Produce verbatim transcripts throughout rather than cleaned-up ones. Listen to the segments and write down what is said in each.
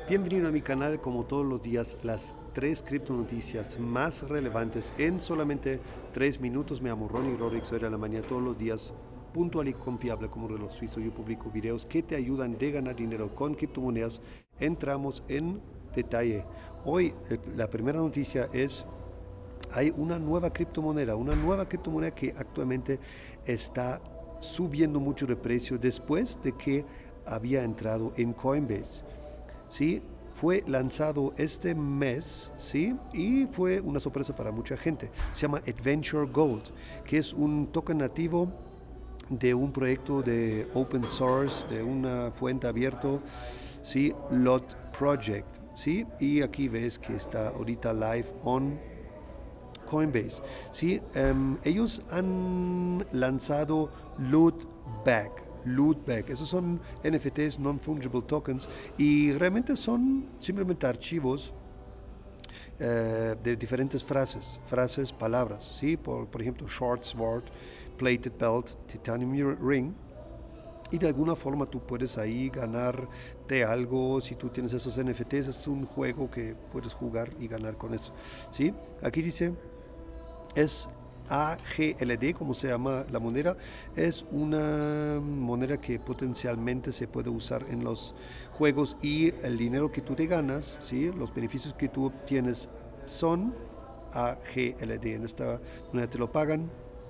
Bienvenido a mi canal, como todos los días, las tres criptonoticias más relevantes en solamente tres minutos. Me llamo Ronnie Rorix, soy de la mañana todos los días, puntual y confiable como reloj suizo. Yo publico videos que te ayudan a ganar dinero con criptomonedas. Entramos en detalle. Hoy la primera noticia es: hay una nueva criptomoneda, una nueva criptomoneda que actualmente está subiendo mucho de precio después de que había entrado en Coinbase. ¿Sí? Fue lanzado este mes, ¿sí? Y fue una sorpresa para mucha gente. Se llama Adventure Gold, que es un token nativo de un proyecto de open source, de una fuente abierta, ¿sí? Lot Project, ¿sí? Y aquí ves que está ahorita live on Coinbase, ¿sí? Um, ellos han lanzado Lootback. Lootback, esos son N F Ts, Non-Fungible Tokens, y realmente son simplemente archivos eh, de diferentes frases, frases, palabras, ¿sí? Por, por ejemplo, Short Sword, Plated Belt, Titanium Ring, y de alguna forma tú puedes ahí ganarte algo. Si tú tienes esos N F Ts, es un juego que puedes jugar y ganar con eso, ¿sí? Aquí dice, es A G L D, como se llama la moneda. Es una moneda que potencialmente se puede usar en los juegos, y el dinero que tú te ganas, ¿sí? Los beneficios que tú obtienes son A G L D. En esta moneda te lo pagan,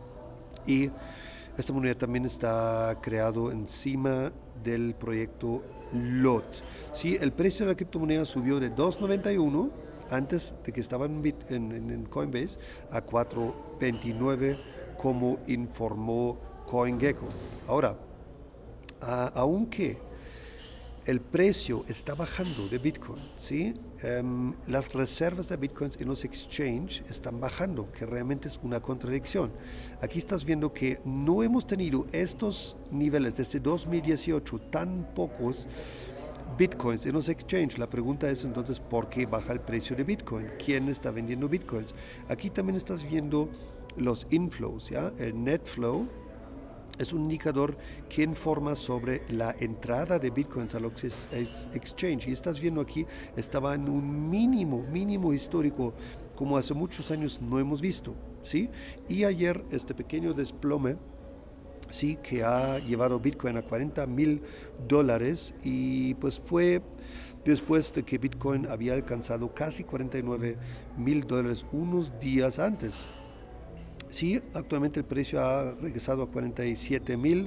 y esta moneda también está creado encima del proyecto L O T. ¿Sí? El precio de la criptomoneda subió de dos noventa y uno antes de que estaba en, Bit, en, en, en Coinbase a cuatro veintinueve, como informó CoinGecko. Ahora, a, aunque el precio está bajando de Bitcoin, ¿sí? Um, las reservas de Bitcoins en los exchanges están bajando, que realmente es una contradicción. Aquí estás viendo que no hemos tenido estos niveles desde dos mil dieciocho, tan pocos Bitcoins en los exchanges. La pregunta es entonces, ¿por qué baja el precio de Bitcoin? ¿Quién está vendiendo Bitcoins? Aquí también estás viendo los inflows, ¿ya? El net flow es un indicador que informa sobre la entrada de Bitcoins a los exchange. Y estás viendo aquí, estaba en un mínimo, mínimo histórico, como hace muchos años no hemos visto, ¿sí? Y ayer este pequeño desplome, sí, que ha llevado Bitcoin a cuarenta mil dólares, y pues fue después de que Bitcoin había alcanzado casi cuarenta y nueve mil dólares unos días antes. Sí, actualmente el precio ha regresado a cuarenta y siete mil.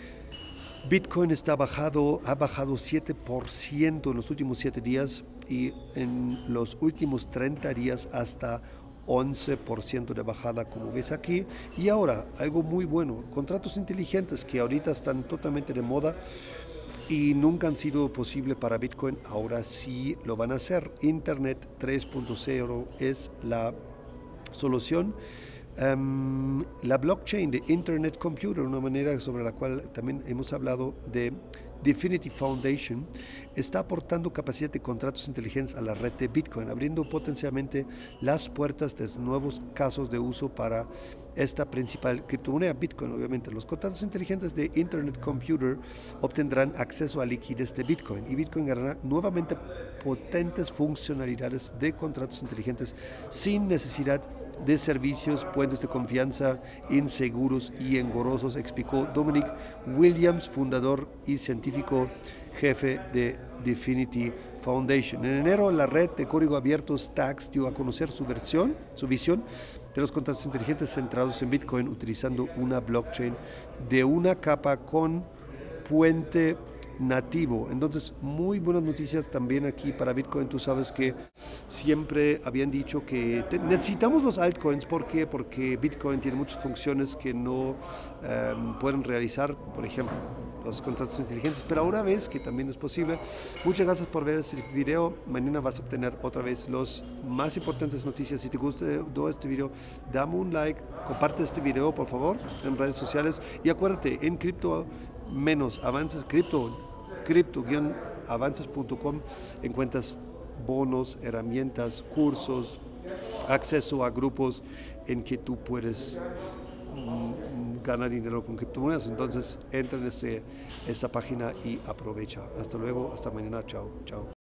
Bitcoin está bajado, ha bajado siete por ciento en los últimos siete días, y en los últimos treinta días hasta once por ciento de bajada, como ves aquí. Y ahora, algo muy bueno, contratos inteligentes que ahorita están totalmente de moda y nunca han sido posible para Bitcoin, ahora sí lo van a hacer. Internet tres punto cero es la solución. Um, la blockchain de Internet Computer, una manera sobre la cual también hemos hablado, de Dfinity Foundation, está aportando capacidad de contratos inteligentes a la red de Bitcoin, abriendo potencialmente las puertas de nuevos casos de uso para esta principal criptomoneda, Bitcoin. Obviamente, los contratos inteligentes de Internet Computer obtendrán acceso a liquidez de Bitcoin, y Bitcoin ganará nuevamente potentes funcionalidades de contratos inteligentes sin necesidad de servicios, puentes de confianza inseguros y engorrosos, explicó Dominic Williams, fundador y científico jefe de Dfinity Foundation. En enero, la red de código abierto Stacks dio a conocer su versión, su visión de los contratos inteligentes centrados en Bitcoin, utilizando una blockchain de una capa con puente nativo. Entonces, muy buenas noticias también aquí para Bitcoin. Tú sabes que siempre habían dicho que te, necesitamos los altcoins. ¿Por qué? Porque Bitcoin tiene muchas funciones que no um, pueden realizar, por ejemplo, los contratos inteligentes, pero ahora ves que también es posible. Muchas gracias por ver este video. Mañana vas a obtener otra vez las más importantes noticias. Si te gustó este video, dame un like, comparte este video por favor en redes sociales, y acuérdate, en cripto menos avances, cripto cripto guion avances punto com encuentras bonos, herramientas, cursos, acceso a grupos en que tú puedes mm, ganar dinero con criptomonedas. Entonces entra en este, esta página y aprovecha. Hasta luego, hasta mañana, chao, chao.